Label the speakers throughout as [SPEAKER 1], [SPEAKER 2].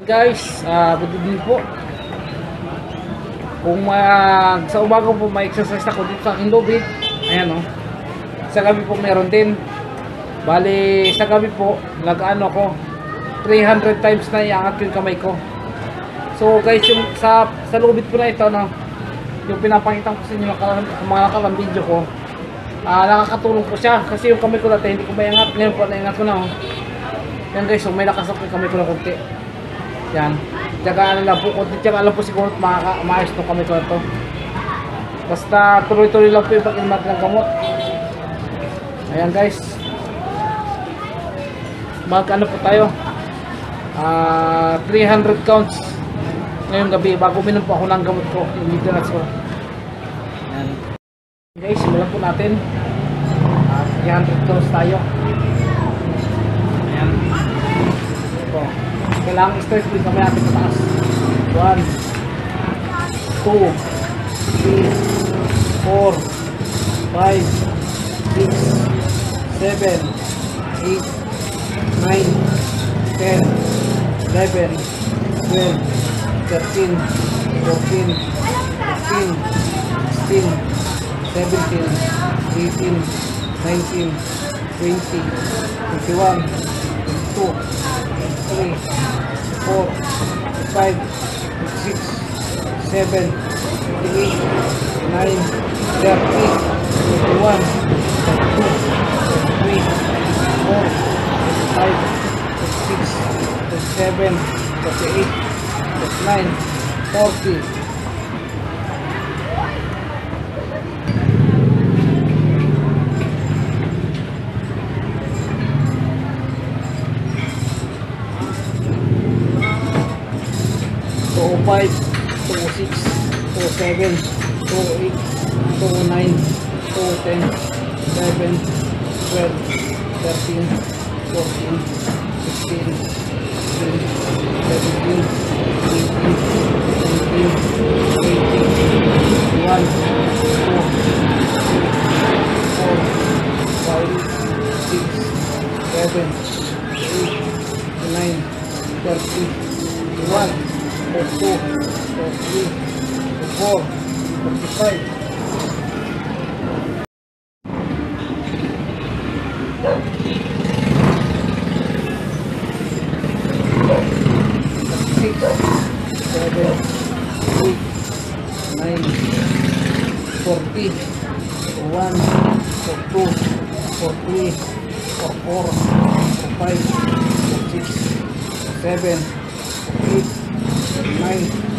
[SPEAKER 1] Guys, good evening po. Kung sa umaga po may exercise ako dito sa aking lobby, ayan o. Sa gabi po meron din. Bali, sa gabi po, nag-ano ko, 300 times na iangat yung kamay ko. So guys, yung sa lobby po na ito, no, yung pinapakita ko sa inyo ng mga nakarang video ko, nakakatulong po siya. Kasi yung kamay ko dati, hindi ko maiangat. Ngayon po, naingat ko na. Yan guys, so may nakasap yung kamay ko na konti. Yan. Tsaka ano lang po, tsaka alam po siguro maayos itong kamay ko na ito. Basta tuloy-tuloy lang po yung pag-ilmat ng gamot. Ayan guys. Mag-ano po tayo. 300 counts ngayong gabi bago minom po ako ng gamot ko, yung maintenance ko. Ayan. Guys, simulan po natin. 300 counts tayo. Ayan. Ito. Kailangan stretch din kami natin pataas. 1 2 3 4 5 6 7 8 9 10 11 12 13 14 15 16 17 18 19 20 21 22 3, 4, 5, 6, 7, 8, 9, 30, 31, 32, 33, 34, 35, 36, 37, 38, 39, 40. Oh 5, 2 6, 2 7, 2 8, 2 9, 2 10, 11, 12, 13, 14, 16, 17, 18, 19, 20, 21, 22, 23, 24, 25, 6, 7, 8, 9, 30, 1, 2, 3, 4, 45. 6, 7, 8, 9, 40, 1, 2, 3, 4, 5, 6, 7, 8, 9, 8, 1,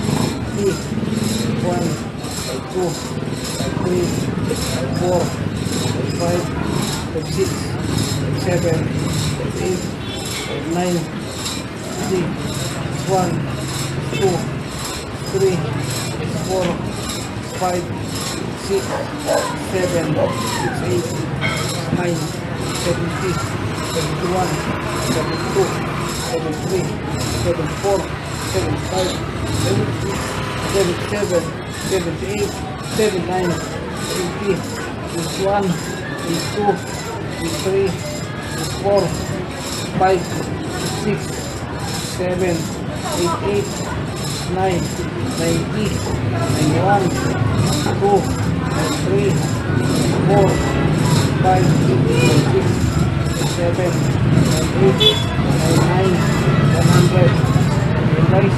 [SPEAKER 1] 2, 3, 4, 5, 6, 7, 8, 9, 3, 1, 2, 3, 4, 5, 6, 7, 8, 9, 70, 71, 72, 73, 74, 75, 76, 77, 78, 79, 80, 81, 82, 83, 84, 5, 6, 7, 88, 9, 90, 91, 92, 93, 94, 5, 6, 7, 8, 99, 100. Guys,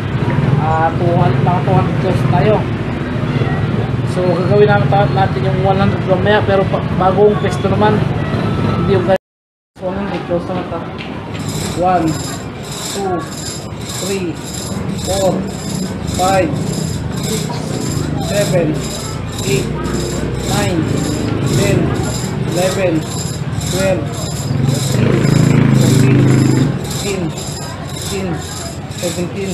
[SPEAKER 1] 200 plus tayo. So gagawin natin yung 100 mamaya, pero bagong pesto naman, hindi yung guys. So 100 close naman tayo. 1, 2, 3, 4, 5, 6, 7, 8, 9, 10, 11, 12, 13, 14, 15, 17, 18,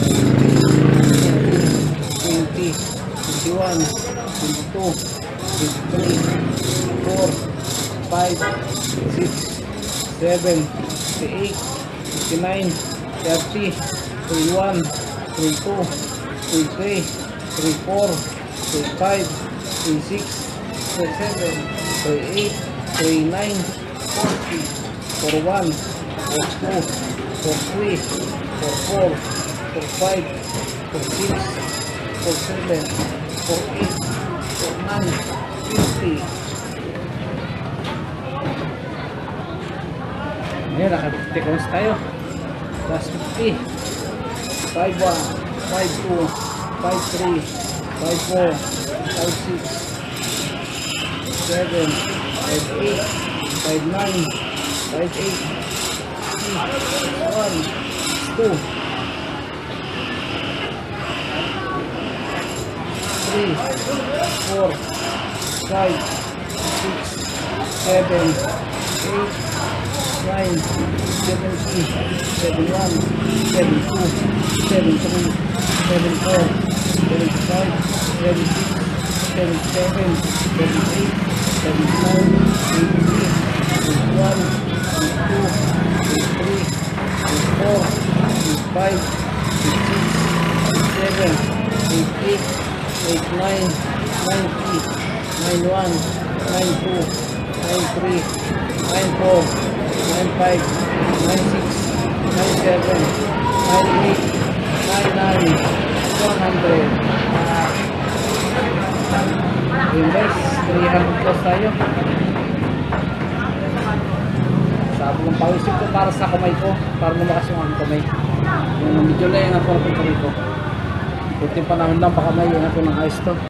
[SPEAKER 1] 20, 21, 22, 23, 24, 5, 6, 7, 8, 59, 30, 31, 32, 33, 34, 35, 36, 37, 38, 39, 40, 41, 42, 43, 4, 4, 5, 4, 6, 4, 7, 4, 8, 4, 9, 50. Ayan, naka-50 coins tayo. Plus 50. 5, 1, 5, 2, 5, 3, 5, 4, 5, 6, 7, 5, 8, 5, 9, 5, 8, 1, 2, 3, 4, 5, 6, 7, 8, 9, 70, 71, 72, 73, 74, 75, 76, 77, 78, 79, 80, 81, 82, 83, 84, 85, 86, 87, 88, 89, 90, 91, 92, 93, 94, 95, 96, 97, 98, 99, 100. Yun guys, 300 plus tayo. Sabi ng pawisip ko para sa kamay ko, para lumakas yung aking kamay. Yung medyo na yung ako ng kamay ko. Buti pa naman lang, baka may ako ng ayos to.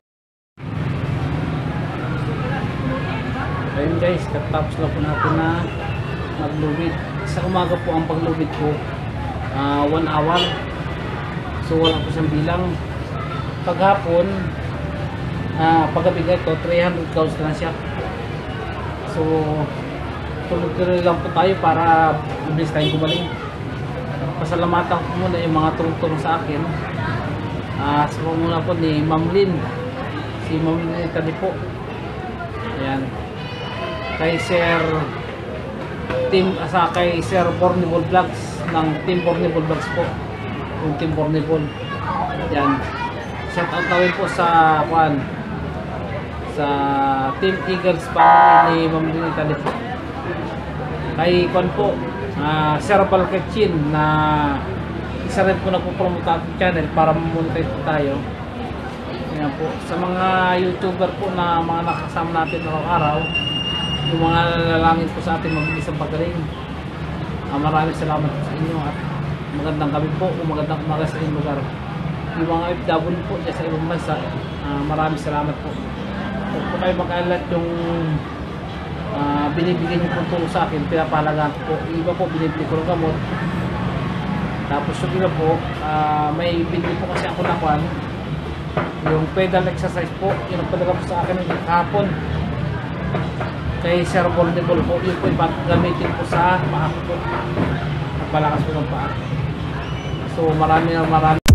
[SPEAKER 1] Ayun guys, katapos lang po natin na maglubid. Sa umaga po ang paglubid ko 1 hour, so wala po siyang bilang. Paghapon paggabi ito 300 counts na siya, so tulog-tuloy lang po tayo para mabilis tayong gumaling. Pasalamatan ko muna yung mga tulong sa akin. So muna po ni Ma'am Lynn, si Ma'am Lynn Tali po, ayan, kay Sir Team, kay Sir Bornable Vlogs ng Team Bornable Vlogs po, yung Team Bornable. Yan, shout out na rin po sa sa Team Eagles family ni Ma'am Lynn Tali po. Kay po Sir Balkachin, na isa rin po nagpo-promote ating channel para mamonetize po tayo. Yan po, sa mga YouTuber po na mga nakasama natin araw-araw, yung mga nalalangin po sa ating mabilis ang pagaling. Maraming salamat po sa inyo at magandang gabi po o magandang umaga sa inyong lugar. Yung mga FW po dyan sa ibang bansa, maraming salamat po. Huwag po kayo mag-alat yung binibigyan niyo po tulong sa akin, pinapalagaan po. Iba po binibili ko ng gamot. Tapos yung iba po, may binili po kasi ako ng yung pedal exercise po, yung nagpadala po sa akin ng kahapon kay Sir Bornable po. Yun po gamitin po sa paa ko po, napalakas po ng paa. So marami